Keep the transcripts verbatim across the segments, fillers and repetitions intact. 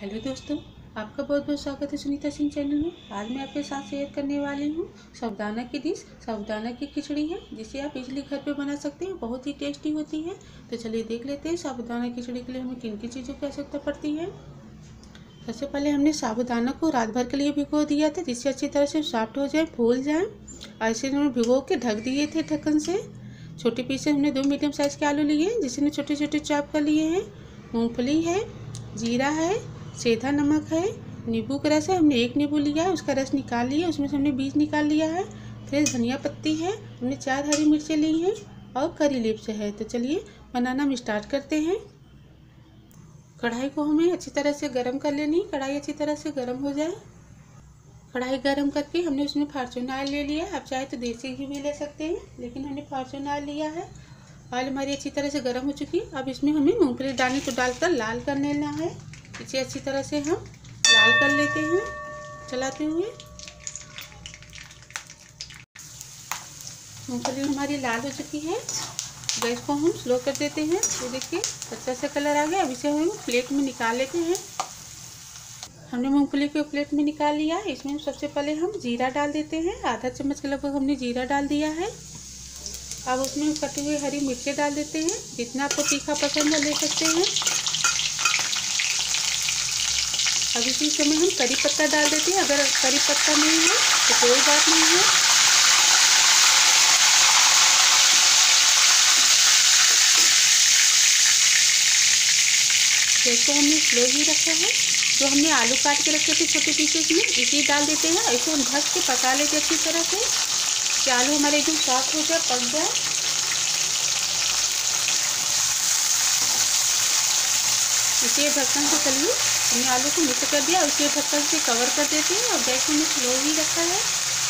Hello दोस्तों, आपका बहुत बहुत स्वागत है सुनीता सिंह चैनल में। आज मैं आपके साथ शेयर करने वाली हूँ साबूदाना की डिश। साबूदाना की खिचड़ी है जिसे आप इजली घर पे बना सकते हैं, बहुत ही टेस्टी होती है। तो चलिए देख लेते हैं साबूदाना खिचड़ी के लिए हमें किन किन चीज़ों की आवश्यकता पड़ती है। सबसे पहले हमने साबूदाना को रात भर के लिए भिगो दिया था जिससे अच्छी तरह से सॉफ्ट हो जाए, फूल जाए। ऐसे हमने भिगो के ढक दिए थे ढक्कन से। छोटे पीस हमने दो मीडियम साइज़ के आलू लिए हैं जिसे छोटे छोटे चॉप कर लिए हैं। मूँगफली है, जीरा है, सेंधा नमक है, नींबू का रस है। हमने एक नींबू लिया है, उसका रस निकाल लिया, उसमें से हमने बीज निकाल लिया है। फ्रेश धनिया पत्ती है, हमने चार हरी मिर्चें ली हैं और करी लीव्स है। तो चलिए बनाना हम स्टार्ट करते हैं। कढ़ाई को हमें अच्छी तरह से गर्म कर लेनी। कढ़ाई अच्छी तरह से गर्म हो जाए। कढ़ाई गर्म करके हमने उसमें फॉर्चून ऑयल ले लिया। आप चाहे तो देसी घी भी ले सकते हैं, लेकिन हमने फॉर्चून ऑयल लिया है। ऑयल हमारी अच्छी तरह से गर्म हो चुकी है। अब इसमें हमें मूंगफली दाने को डालकर लाल कर लेना है। इसे अच्छी तरह से हम लाल कर लेते हैं चलाते हुए। मूंगफली हमारी लाल हो चुकी है। गैस को हम स्लो कर देते हैं। ये देखिए अच्छा सा कलर आ गया। अब इसे हम प्लेट में निकाल लेते हैं। हमने मूंगफली को प्लेट में निकाल लिया। इसमें सबसे पहले हम जीरा डाल देते हैं। आधा चम्मच के लगभग हमने जीरा डाल दिया है। अब उसमें कटी हुई हरी मिर्चें डाल देते हैं। जितना आपको तीखा पसंद है ले सकते हैं। अब इसी समय हम करी पत्ता डाल देते हैं। अगर करी पत्ता नहीं है तो कोई बात नहीं है। गैस को हमने स्लो ही रखा है। जो हमने आलू काट के रखे थे छोटे पीसेस में, इसे डाल देते हैं। इसे हम ढक के पका लेते अच्छी तरह से कि आलू हमारे एकदम सॉफ्ट हो जाए, पक जाए। इसे ढक्कन से चलिए हमने आलू को मिक्स कर दिया। उसे ढक्कन से कवर कर देते हैं और गैस में स्लो ही रखा है।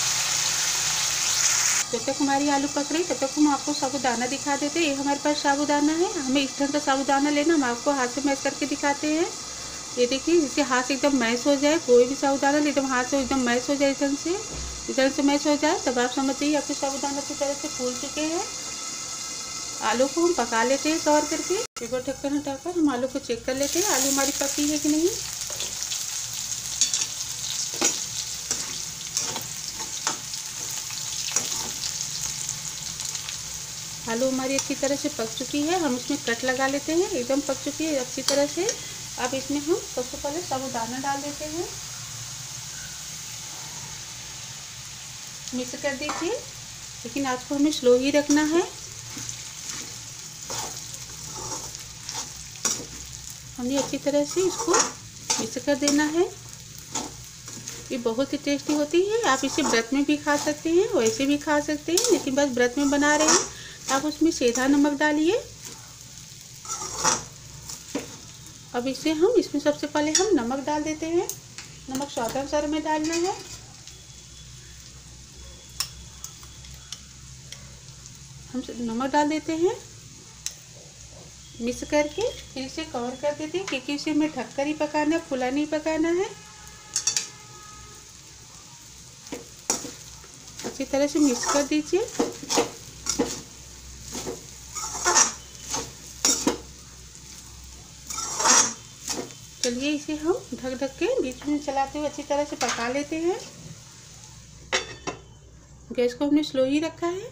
जब तक हमारी आलू पक रही तब तक हम आपको साबूदाना दिखा देते हैं। ये हमारे पास साबूदाना है। हमें इस ढंग का साबूदाना लेना। हम आपको हाथ से मैश करके दिखाते हैं। ये देखिए जिससे हाथ से एकदम मैश हो जाए। कोई भी साबूदाना एकदम हाथ से एकदम मैश हो जाए। इस ढंग से इस ढंग से मैश हो जाए तब आप समझ जाइए आपके साबूदाना अच्छी तरह से फूल चुके हैं। आलू को हम पका लेते हैं कवर करके। एक बार ढक्कन हटाकर हम आलू को चेक कर लेते हैं आलू हमारी पकी है कि नहीं। आलू हमारी अच्छी तरह से पक चुकी है। हम इसमें कट लगा लेते हैं। एकदम पक चुकी है अच्छी तरह से। अब इसमें हम सबसे पहले साबूदाना डाल देते हैं। मिक्स कर दीजिए, लेकिन आज को हमें स्लो ही रखना है। हमने अच्छी तरह से इसको मिक्स कर देना है। ये बहुत ही टेस्टी होती है। आप इसे व्रत में भी खा सकते हैं, वैसे भी खा सकते हैं, लेकिन बस व्रत में बना रहे हैं। आप उसमें सेंधा नमक डालिए। अब इसे हम इसमें सबसे पहले हम नमक डाल देते हैं। नमक स्वादानुसार में डालना है। हम नमक डाल देते हैं मिक्स करके, फिर इसे कवर कर देते हैं क्योंकि इसे हमें ढककर ही पकाना है, खुला नहीं पकाना है। अच्छी तरह से मिक्स कर दीजिए। चलिए इसे हम ढक ढक के बीच में चलाते हुए अच्छी तरह से पका लेते हैं। गैस को हमने स्लो ही रखा है।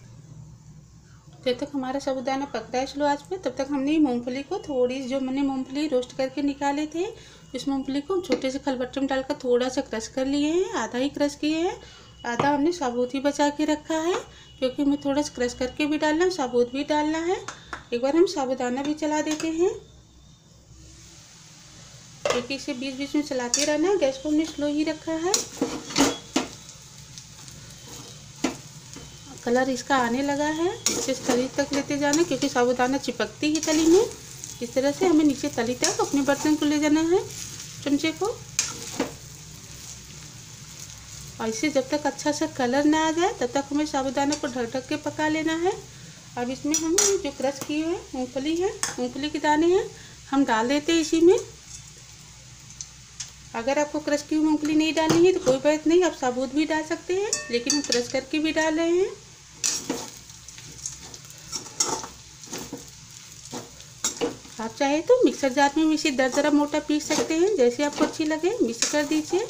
जब तक हमारा साबूदाना पकता है स्लो आंच पे, तब तक हमने मूंगफली को थोड़ी, जो मैंने मूंगफली रोस्ट करके निकाले थे, इस मूंगफली को हम छोटे से खलबट्टे में डालकर थोड़ा सा क्रश कर लिए हैं। आधा ही क्रश किए हैं, आधा हमने साबुत ही बचा के रखा है क्योंकि हमें थोड़ा सा क्रश करके भी डालना है, साबुत भी डालना है। एक बार हम साबूदाना भी चला देते हैं क्योंकि इसे बीच बीच में चलाते रहना है। गैस को हमने स्लो ही रखा है। कलर इसका आने लगा है। इसे तली तक लेते जाना क्योंकि साबूदाना चिपकती है तली में। इस तरह से हमें नीचे तली तक अपने बर्तन को ले जाना है, चमचे को। और इसे जब तक अच्छा सा कलर ना आ जाए तब तक हमें साबूदाना को ढक ढक के पका लेना है। अब इसमें हम जो क्रश किए हुए मूंगफली है, मूंगफली के दाने हैं, हम डाल देते हैं इसी में। अगर आपको क्रश की मूंगफली नहीं डालनी है तो कोई बात नहीं, आप साबुत भी डाल सकते हैं, लेकिन हम क्रश करके भी डाल रहे हैं। आप चाहे तो मिक्सर जार में इसे दरदरा मोटा पीस सकते हैं, जैसे आपको अच्छी लगे मिक्स कर दीजिए।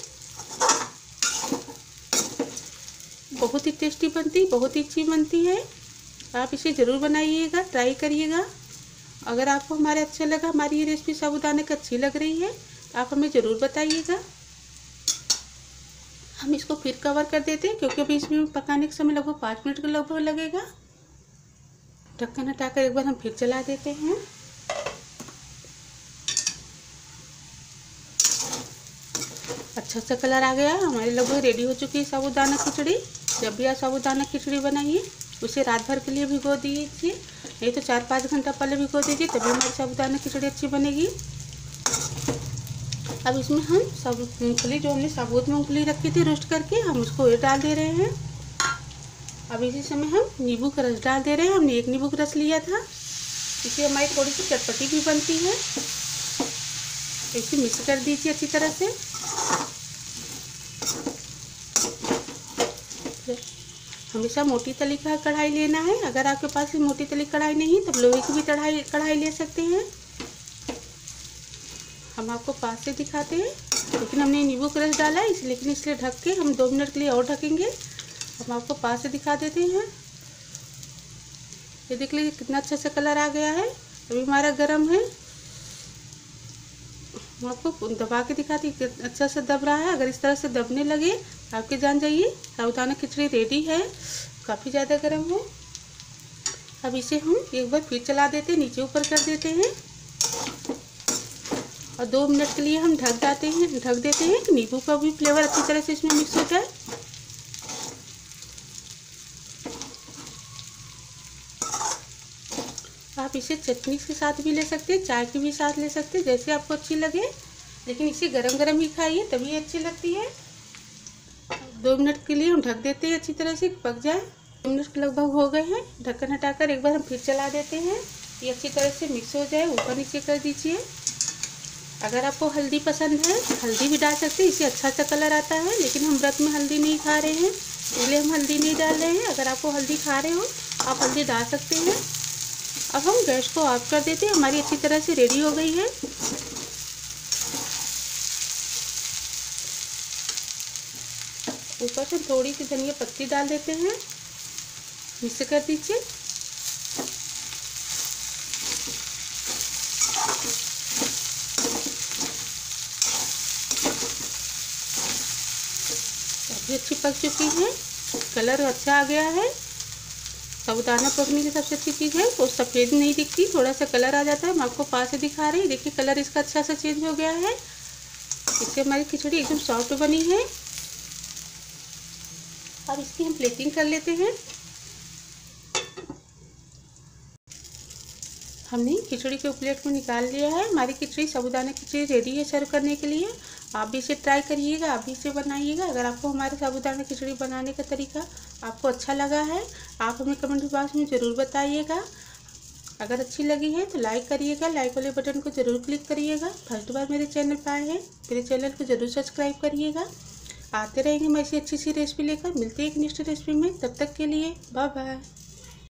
बहुत ही टेस्टी बनती, बहुत ही अच्छी बनती है। आप इसे ज़रूर बनाइएगा, ट्राई करिएगा। अगर आपको हमारे अच्छा लगा, हमारी ये रेसिपी साबूदाने की अच्छी लग रही है तो आप हमें ज़रूर बताइएगा। हम इसको फिर कवर कर देते हैं, क्योंकि अभी इसमें पकाने के समय लगभग पाँच मिनट के लगभग लगेगा। ढक्कन हटाकर एक बार हम फिर चला देते हैं। अच्छा सा कलर आ गया, हमारी लगभग रेडी हो चुकी है साबूदाना खिचड़ी। जब भी आप साबूदाना खिचड़ी बनाइए उसे रात भर के लिए भिगो दीजिए, नहीं तो चार पाँच घंटा पहले भिगो दीजिए, तभी हमारी साबूदाना खिचड़ी अच्छी बनेगी। अब इसमें हम सब मूँगफली, जो हमने साबुत मूँगफली रखी थी रोस्ट करके, हम उसको ये डाल दे रहे हैं। अब इसी समय हम नींबू का रस डाल दे रहे हैं। हमने एक नींबू का रस लिया था, इससे हमारी थोड़ी सी चटपटी भी बनती है। इसे मिक्स कर दीजिए अच्छी तरह से। हमेशा मोटी तली का कढ़ाई लेना है। अगर आपके पास मोटी तली कढ़ाई नहीं तो लोहे की भी कढ़ाई कढ़ाई ले सकते हैं। हम आपको पास से दिखाते हैं, लेकिन हमने नींबू का रस डाला है इस लेकिन इसलिए ढक के हम दो मिनट के लिए और ढकेंगे। हम आपको पास से दिखा देते हैं। ये देख लीजिए कितना अच्छा सा कलर आ गया है। अभी हमारा गरम है, हम आपको दबा के दिखाती हूँ, अच्छा से दब रहा है। अगर इस तरह से दबने लगे आपके जान जाइए साबूदाना खिचड़ी रेडी है। काफ़ी ज़्यादा गर्म है। अब इसे हम एक बार फिर चला देते हैं, नीचे ऊपर कर देते हैं और दो मिनट के लिए हम ढक जाते हैं ढक देते हैं कि नींबू का भी फ्लेवर अच्छी तरह से इसमें मिक्स हो जाए। आप इसे चटनी के साथ भी ले सकते हैं, चाय के भी साथ ले सकते हैं, जैसे आपको अच्छी लगे, लेकिन इसे गरम गरम ही खाइए तभी अच्छी लगती है। दो मिनट के लिए हम ढक देते हैं अच्छी तरह से पक जाए। दो मिनट के लगभग हो गए हैं। ढक्कन हटाकर एक बार हम फिर चला देते हैं, ये अच्छी तरह से मिक्स हो जाए। ऊपर नीचे कर दीजिए। अगर आपको हल्दी पसंद है हल्दी भी डाल सकते हैं, इससे अच्छा सा कलर आता है, लेकिन हम व्रत में हल्दी नहीं खा रहे हैं इसलिए हम हल्दी नहीं डाल रहे हैं। अगर आपको हल्दी खा रहे हो आप हल्दी डाल सकते हैं। अब हम गैस को ऑफ कर देते हैं। हमारी अच्छी तरह से रेडी हो गई है। ऊपर से थोड़ी सी धनिया पत्ती डाल देते हैं, मिक्स कर दीजिए। अभी अच्छी पक चुकी है, कलर अच्छा आ गया है। साबूदाना पकने की सबसे अच्छी चीज़ है वो सफ़ेद नहीं दिखती, थोड़ा सा कलर आ जाता है। हम आपको पास से दिखा रहे हैं, देखिए कलर इसका अच्छा सा चेंज हो गया है। इससे हमारी खिचड़ी एकदम सॉफ्ट बनी है। अब इसकी हम प्लेटिंग कर लेते हैं। हमने खिचड़ी के प्लेट को निकाल लिया है। हमारी खिचड़ी साबूदाना खिचड़ी रेडी है सर्व करने के लिए। आप भी इसे ट्राई करिएगा, आप भी इसे बनाइएगा। अगर आपको हमारे साबूदाना खिचड़ी बनाने का तरीका आपको अच्छा लगा है आप हमें कमेंट बॉक्स में ज़रूर बताइएगा। अगर अच्छी लगी है तो लाइक करिएगा, लाइक वाले बटन को ज़रूर क्लिक करिएगा। फर्स्ट बार मेरे चैनल पर आए हैं मेरे चैनल को ज़रूर सब्सक्राइब करिएगा। आते रहेंगे मैं ऐसी अच्छी सी रेसिपी लेकर। मिलते हैं एक नेक्स्ट रेसिपी में, तब तक के लिए बाय बाय।